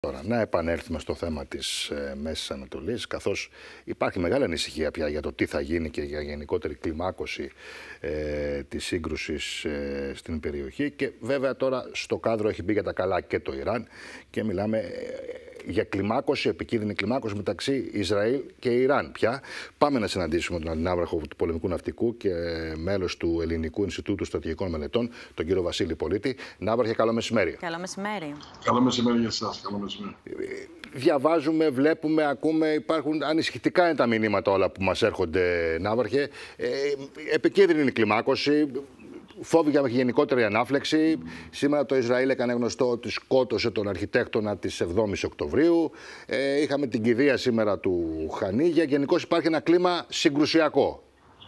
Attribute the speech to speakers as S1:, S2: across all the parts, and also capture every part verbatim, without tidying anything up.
S1: Τώρα, να επανέλθουμε στο θέμα της ε, Μέσης Ανατολής, καθώς υπάρχει μεγάλη ανησυχία πια για το τι θα γίνει και για γενικότερη κλιμάκωση ε, της σύγκρουσης ε, στην περιοχή. Και βέβαια τώρα στο κάδρο έχει μπει για τα καλά και το Ιράν και μιλάμε ε, για κλιμάκωση, επικίνδυνη κλιμάκωση μεταξύ Ισραήλ και Ιράν πια. Πάμε να συναντήσουμε τον αντινάβραχο του Πολεμικού Ναυτικού και μέλος του Ελληνικού Ινστιτούτου Στρατηγικών Μελετών, τον κύριο Βασίλη Πολίτη. Ναύαρχε, καλό μεσημέρι.
S2: Καλό μεσημέρι.
S3: Καλό μεσημέρι για εσάς. Καλό μεσημέρι.
S1: Διαβάζουμε, βλέπουμε, ακούμε, υπάρχουν ανησυχητικά είναι τα μηνύματα όλα που μας έρχονται, Ναύαρχε. Ε, επικίνδυνη είναι η κλιμάκωση. Φόβη για γενικότερη ανάφλεξη. Σήμερα το Ισραήλ έκανε γνωστό ότι σκότωσε τον αρχιτέκτονα της εβδόμης Οκτωβρίου. Ε, είχαμε την κηδεία σήμερα του Χανίγια. Γενικώς υπάρχει ένα κλίμα συγκρουσιακό.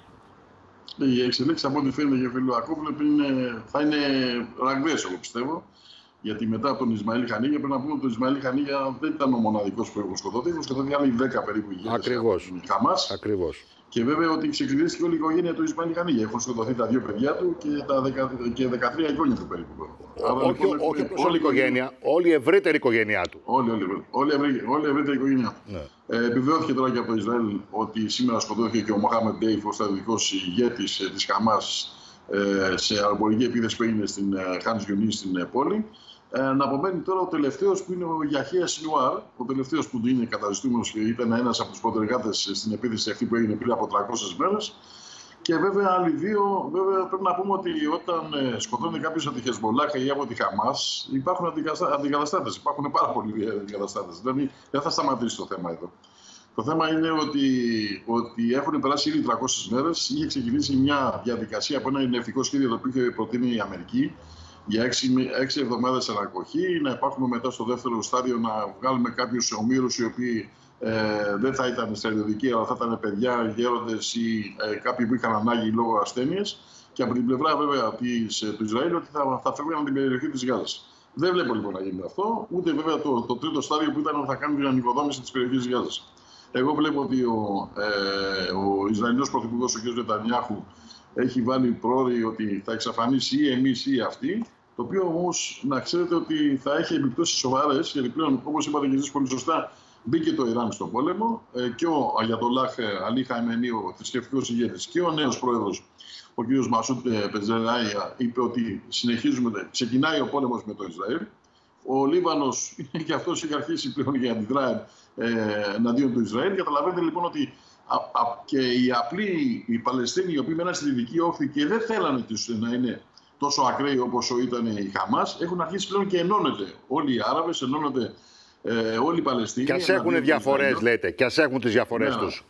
S3: Οι εξελίξεις από ό,τι φαίνεται για φίλο Ακόπουλο θα είναι ραγδαίες, εγώ πιστεύω. Γιατί μετά από τον Ισμαήλ Χανίγια, πρέπει να πούμε ότι ο Ισμαήλ Χανίγια δεν ήταν ο μοναδικός που έχουν σκοτωθεί. Έχουν σκοτωθεί άλλοι δέκα περίπου ηγέτες.
S1: Ακριβώς.
S3: Χαμάς.
S1: Ακριβώς.
S3: Και βέβαια ότι ξεκλειδίστηκε όλη η οικογένεια του Ισμαήλ Χανίγια. Έχουν σκοτωθεί τα δύο παιδιά του και τα δεκα, και δεκατρία εγγόνια του περίπου.
S1: Όχι, λοιπόν, όχι όλη, όλη η οικογένεια, όλη η ευρύτερη οικογένειά του.
S3: Όλη, όλη, όλη, όλη η ευρύτερη οικογένειά του. Ναι. Ε, επιβεβαιώθηκε τώρα και από το Ισραήλ ότι σήμερα σκοτώθηκε και ο Μοχάμεντ Ντέιφ, ο στρατιωτικός ηγέτης ε, της Χαμάς, ε, σε αεροπορική επίθεση που έγινε στην Χάν Γιουνίς, στην ε, πόλη. Ε, να απομένει τώρα ο τελευταίος που είναι ο Γιαχία Σινουάρ, ο τελευταίος που είναι καταζητούμενος και ήταν ένας από τους πρωτεργάτες στην επίθεση αυτή που έγινε πριν από τριακόσιες μέρες. Και βέβαια άλλοι δύο, βέβαια πρέπει να πούμε ότι όταν ε, σκοτώνει κάποιος από τη Χεσμολάχ ή από τη Χαμάς, υπάρχουν αντικαταστάτες. Υπάρχουν πάρα πολλοί αντικαταστάτες. Δηλαδή δεν θα σταματήσει το θέμα εδώ. Το θέμα είναι ότι, ότι έχουν περάσει ήδη τριακόσιες μέρες. Είχε ξεκινήσει μια διαδικασία από ένα ειρηνευτικό σχέδιο το οποίο είχε προτείνει η Αμερική για έξι, έξι εβδομάδες ανακοχή. Να υπάρχουμε μετά στο δεύτερο στάδιο να βγάλουμε κάποιους ομήρους οι οποίοι ε, δεν θα ήταν στρατιωτικοί, αλλά θα ήταν παιδιά, γέροντες ή ε, κάποιοι που είχαν ανάγκη λόγω ασθένειας. Και από την πλευρά βέβαια της, του Ισραήλ ότι θα, θα φεύγουν από την περιοχή της Γάζας. Δεν βλέπω λοιπόν να γίνει αυτό, ούτε βέβαια το, το τρίτο στάδιο που ήταν ότι θα κάνουν την ανοικοδόμηση της περιοχής της Γάζας. Εγώ βλέπω ότι ο, ε, ο Ισραηλινός Πρωθυπουργός, ο κ. Νετανιάχου, έχει βάλει πρόορη ότι θα εξαφανίσει ή εμείς ή αυτοί. Το οποίο όμως να ξέρετε ότι θα έχει επιπτώσεις σοβαρές, γιατί πλέον, όπως είπατε και εσείς πολύ σωστά, μπήκε το Ιράν στον πόλεμο ε, και ο Αγιατολάχ Αλί Χαμενεί, ο θρησκευτικός ηγέτης, και ο νέος πρόεδρος, ο κ. Μασούτ Πεζεράια, είπε ότι συνεχίζουμε, ξεκινάει ο πόλεμος με το Ισραήλ. Ο Λίβανος και αυτός έχει αρχίσει πλέον για αντιδρά ε, εναντίον του Ισραήλ. Καταλαβαίνετε λοιπόν ότι α, α, και οι απλοί οι Παλαιστίνοι, οι οποίοι μέναν στη δυτική όχθη και δεν θέλανε τους να είναι τόσο ακραίοι όπως ήταν η Χαμάς, έχουν αρχίσει πλέον και ενώνονται. Όλοι οι Άραβες, ενώνονται ε, όλοι οι Παλαιστίνοι.
S1: Και ας έχουν διαφορές, λέτε, και ας έχουν τις διαφορές ναι, τους.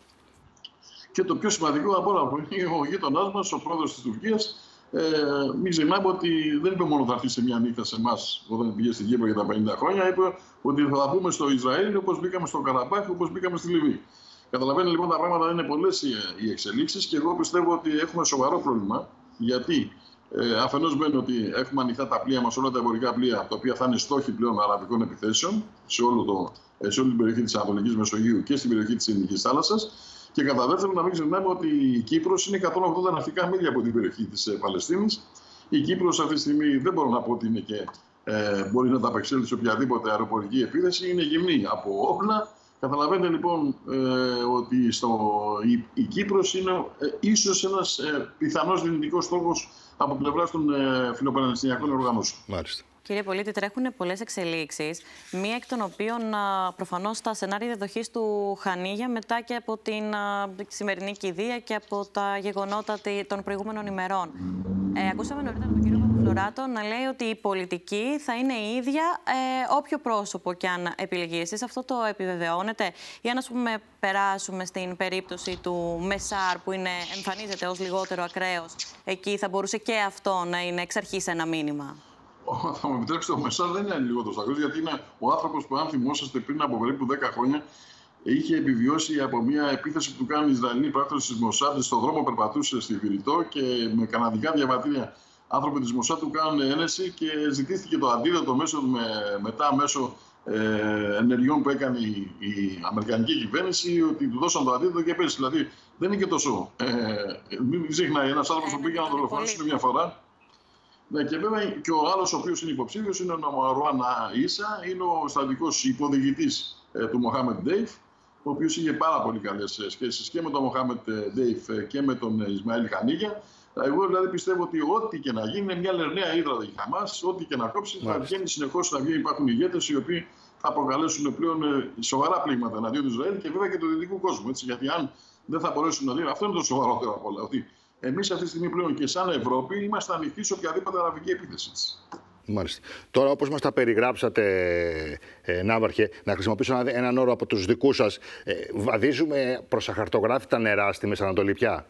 S3: Και το πιο σημαντικό από όλα που είναι ο γείτονάς μας, ο πρόεδρος της Τουρκίας. Ε, μην ξεχνάμε ότι δεν είπε μόνο θα έρθει σε μια νύχτα σε εμάς όταν πήγε στην Κύπρο για τα πενήντα χρόνια. Είπε ότι θα μπούμε στο Ισραήλ όπως μπήκαμε στο Καραμπάχ, όπως μπήκαμε στη Λιβύη. Καταλαβαίνετε λοιπόν τα πράγματα είναι πολλές οι εξελίξεις και εγώ πιστεύω ότι έχουμε σοβαρό πρόβλημα. Γιατί ε, αφενός μένει ότι έχουμε ανοιχτά τα πλοία μας, όλα τα εμπορικά πλοία, τα οποία θα είναι στόχοι πλέον αραβικών επιθέσεων σε, όλο το, σε όλη την περιοχή της Ανατολικής Μεσογείου και στην περιοχή της Ινδικής θάλασσας. Και κατά δεύτερον, να μην ξεχνάμε ότι η Κύπρος είναι εκατόν ογδόντα ναυτικά μίλια από την περιοχή της Παλαιστίνης. Η Κύπρος αυτή τη στιγμή δεν μπορώ να πω ότι είναι και ε, μπορεί να τα απεξέλθει σε οποιαδήποτε αεροπορική επίθεση. Είναι γυμνή από όπλα. Καταλαβαίνετε λοιπόν ε, ότι στο, η, η Κύπρος είναι ε, ίσως ένας ε, πιθανός δυνητικός στόχος από πλευράς των ε, φιλοπαλαιστινιακών οργανώσεων.
S1: Μάλιστα.
S2: Κύριε Πολίτη, τρέχουν πολλές εξελίξεις, μία εκ των οποίων προφανώς τα σενάρια διαδοχής του Χανίγια μετά και από την σημερινή κηδεία και από τα γεγονότα των προηγούμενων ημερών. Ε, ακούσαμε νωρίτερα τον κύριο Παπαφλωράτο να λέει ότι η πολιτική θα είναι η ίδια ε, όποιο πρόσωπο και αν επιλεγεί. Εσείς αυτό το επιβεβαιώνετε? Για να ας πούμε, περάσουμε στην περίπτωση του Μεσάρ που είναι, εμφανίζεται ως λιγότερο ακραίος. Εκεί θα μπορούσε και αυτό να είναι εξ αρχής ένα μήνυμα.
S3: Θα μου επιτρέψετε, ο Μεσάρ δεν είναι λιγότερο ακραίος, γιατί είναι ο άνθρωπος που, αν θυμόσαστε, πριν από περίπου δέκα χρόνια είχε επιβιώσει από μια επίθεση που του κάνουν οι Ισραηλοί πράκτορες της Μοσάντ. Στον δρόμο περπατούσε στη Βηρητό και με καναδικά διαβατήρια άνθρωποι της Μοσάντ του κάνουν ένεση και ζητήθηκε το αντίδοτο μέσω, με, μετά μέσω ε, ενεργειών που έκανε η, η Αμερικανική κυβέρνηση, ότι του δώσαν το αντίδοτο και πέσει. Δηλαδή δεν είναι και τόσο. Ε, μην ξεχνάει, ένας άνθρωπος που πήγε να τον δολοφονήσουν μια φορά. Ναι, και βέβαια και ο άλλος ο οποίος είναι υποψήφιος είναι ο Μαρουάν Ίσα, είναι ο στρατηγικός υποδιηγητής ε, του Μοχάμεντ Ντέιφ, ο οποίος είχε πάρα πολύ καλές σχέσεις και με τον Μοχάμεντ Ντέιφ και με τον Ισμαήλ Χανίγια. Εγώ δηλαδή πιστεύω ότι ό,τι και να γίνει είναι μια λερναία ύδρα η Χαμάς, ό,τι και να κόψει θα βγαίνει συνεχώς, θα βγαίνει, υπάρχουν ηγέτες οι οποίοι θα προκαλέσουν πλέον σοβαρά πλήγματα εναντίον του Ισραήλ και βέβαια και του δυτικού κόσμου. Έτσι, γιατί αν δεν θα μπορέσουν να δίνουν, αυτό είναι το σοβαρότερο από όλα. Ότι εμείς αυτή τη στιγμή πλέον και σαν Ευρώπη είμαστε ανοιχτοί σε οποιαδήποτε αραβική επίθεση.
S1: Μάλιστα. Τώρα, όπως μας τα περιγράψατε, ε, Ναύαρχε, να χρησιμοποιήσω ένα, έναν όρο από τους δικούς σας, ε, βαδίζουμε προς αχαρτογράφητα νερά στη Μεσανατολή πια.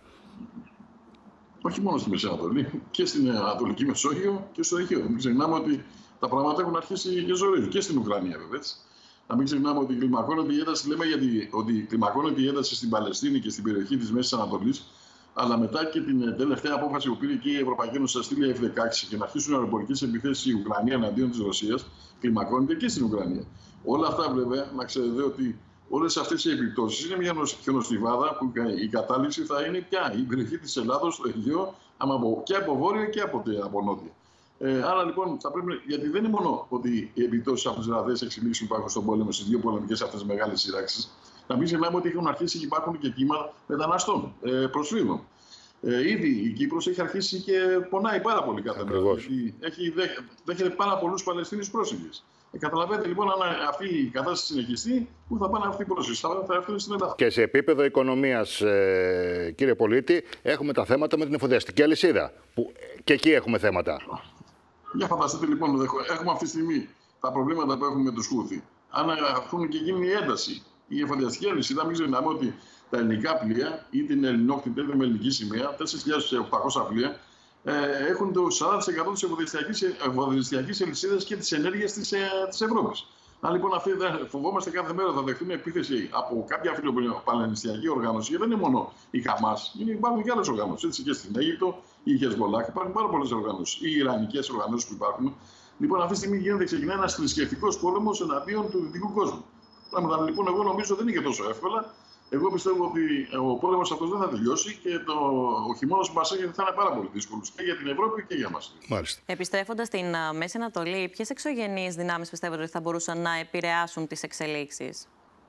S3: Όχι μόνο στη Μέση Ανατολή, και στην Ανατολική Μεσόγειο και στο Αιγαίο. Μην ξεχνάμε ότι τα πράγματα έχουν αρχίσει και ζορίζουν και στην Ουκρανία, βέβαια. Να μην ξεχνάμε ότι κλιμακώνεται η ένταση, λέμε γιατί, ότι κλιμακώνεται η ένταση στην Παλαιστίνη και στην περιοχή της Μέσης Ανατολής, αλλά μετά και την τελευταία απόφαση που πήρε και η Ευρωπαϊκή Ένωση να στείλει εφ δεκαέξι και να αρχίσουν αεροπορικές επιθέσεις η Ουκρανία εναντίον της Ρωσίας, κλιμακώνεται και στην Ουκρανία. Όλα αυτά, βέβαια, να ξέρετε ότι όλες αυτές οι επιπτώσεις είναι μια χιονοστιβάδα που η κατάληξη θα είναι πια η περιοχή της Ελλάδος, το Αιγαίο, και από βόρεια και από, από νότια. Ε, άρα λοιπόν θα πρέπει, γιατί δεν είναι μόνο ότι οι επιπτώσεις από τις ραδές εξελίξεις που υπάρχουν στον πόλεμο, στις δύο πολεμικές αυτές μεγάλες σειράξεις, να μην ξεχνάμε ότι έχουν αρχίσει και υπάρχουν και κύματα μεταναστών, ε, προσφύγων. Ε, ήδη η Κύπρος έχει αρχίσει και πονάει πάρα πολύ κάθε μέρα. Έχει, δέχεται πάρα πολλούς Παλαιστίνιους πρόσφυγες. Ε, καταλαβαίνετε λοιπόν, αν αυτή η κατάσταση συνεχιστεί, πού θα πάνε αυτοί οι πρόσφυγες, θα, θα έρθουν στην Ελλάδα.
S1: Και σε επίπεδο οικονομίας, ε, κύριε Πολίτη, έχουμε τα θέματα με την εφοδιαστική αλυσίδα. Που και εκεί έχουμε θέματα.
S3: Για φανταστείτε λοιπόν, έχουμε αυτή τη στιγμή τα προβλήματα που έχουμε με τους Χούθι. Αν αρχούν και γίνει η ένταση, η εφοδιαστική αλυσίδα, μην ξεχνάμε ότι τα ελληνικά πλοία ή την ελληνόκτητη είτε με ελληνική σημαία, τέσσερις χιλιάδες οκτακόσια πλοία, ε, έχουν το σαράντα τοις εκατό της εφοδιαστικής αλυσίδας και της ενέργειας της, ε, της Ευρώπης. Αν λοιπόν αυτοί φοβόμαστε κάθε μέρα θα δεχτούμε επίθεση από κάποια φιλοπαλαιστινιακή οργάνωση, γιατί δεν είναι μόνο η Χαμάς, υπάρχουν και άλλες οργανώσεις. Έτσι και στην Αίγυπτο, η Χεσμολάχ, υπάρχουν πάρα πολλές οργανώσεις, οι Ιρανικές οργανώσεις που υπάρχουν. Λοιπόν, αυτή τη στιγμή γίνεται, ξεκινάει ένας θρησκευτικός πόλεμος εναντίον του δυτικού κόσμου. Πράγματα λοιπόν, εγώ νομίζω δεν είναι και τόσο εύκολα. Εγώ πιστεύω ότι ο πόλεμος αυτός δεν θα τελειώσει και το, ο χειμώνας που μας έρχεται θα είναι πάρα πολύ δύσκολος και για την Ευρώπη και για μας.
S1: Μάλιστα.
S2: Επιστρέφοντας στην uh, Μέση Ανατολή, ποιες εξωγενείς δυνάμεις πιστεύετε ότι θα μπορούσαν να επηρεάσουν τις εξελίξεις?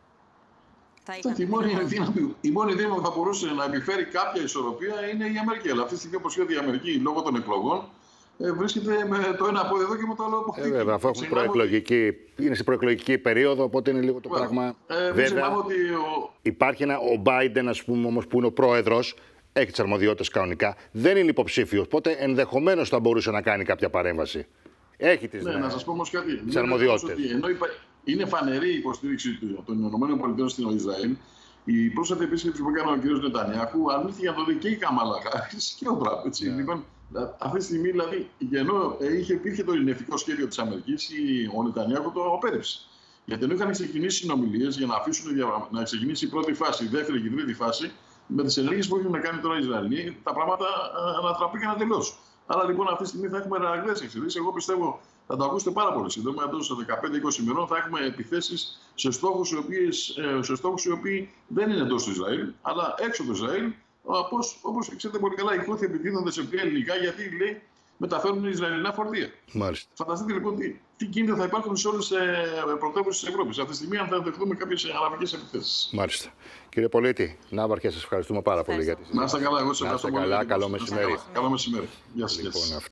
S3: Θα είχα... η, μόνη δύναμη, η μόνη δύναμη που θα μπορούσε να επιφέρει κάποια ισορροπία είναι η Αμερική. Αλλά αυτή τη στιγμή, όπως είδατε, η Αμερική λόγω των εκλογών Ε, βρίσκεται με το ένα πόδι εδώ και με το άλλο από εκεί.
S1: Ε, βέβαια, αφού έχουν προεκλογική, ότι... είναι στην προεκλογική περίοδο, οπότε είναι λίγο το βέβαια. πράγμα.
S3: Ε, βέβαια, ότι ο...
S1: υπάρχει ένα, ο Biden, ας πούμε, όμως, που είναι ο πρόεδρος, έχει τις αρμοδιότητες κανονικά, δεν είναι υποψήφιος, οπότε ενδεχομένως θα μπορούσε να κάνει κάποια παρέμβαση. Έχει τις,
S3: ναι,
S1: ναι,
S3: να σας πω όμως κάτι.
S1: τις αρμοδιότητες.
S3: Ενώ υπά... είναι φανερή η υποστήριξη των ΗΠΑ στην Ισραήλ. Η πρόσφατη επίσκεψη που έκανε ο κ. Νετανιάχου αρνήθηκε να το δει και η Καμάλα Χάρις και ο Τραμπ. Yeah. Λοιπόν, αυτή τη στιγμή, δηλαδή, ενώ είχε, υπήρχε το ειρηνευτικό σχέδιο της Αμερικής, ο Νετανιάχου το απέρριψε. Γιατί ενώ είχαν ξεκινήσει συνομιλίες για να αφήσουν να ξεκινήσει η πρώτη φάση, η δεύτερη και η τρίτη φάση, με τις ενέργειες που έχουν να κάνει τώρα οι Ισραηλοί, τα πράγματα ανατραπήκαν τελώς. Άρα λοιπόν αυτή τη στιγμή θα έχουμε ραγδαίες εξελίξεις. Εγώ πιστεύω, θα το ακούσετε πάρα πολύ σύντομα, εντός των δεκαπέντε είκοσι ημερών θα έχουμε επιθέσεις σε στόχους οι, οποίες, σε στόχους οι οποίοι δεν είναι εντός του Ισραήλ, αλλά έξω του Ισραήλ. Όπως, όπως ξέρετε πολύ καλά, οι Χούθι επιδίδονται σε πλοία ελληνικά γιατί λέει μεταφέρουν Ισραηλινά φορτία. Μάλιστα. Φανταστείτε λοιπόν τι, τι κίνδυνο θα υπάρχουν σε όλες τις ε, πρωτεύουσες της Ευρώπης. Αυτή τη στιγμή, αν θα δεχτούμε κάποιες αραβικές επιθέσεις.
S1: Μάλιστα. Κύριε Πολίτη, Ναύαρχε, σας ευχαριστούμε πάρα πολύ για τη συζήτηση.
S3: Να είστε καλά, εγώ σας ευχαριστώ πολύ.
S1: Καλό μεσημέρι.
S3: Καλό μεσημέρι. Γεια σας.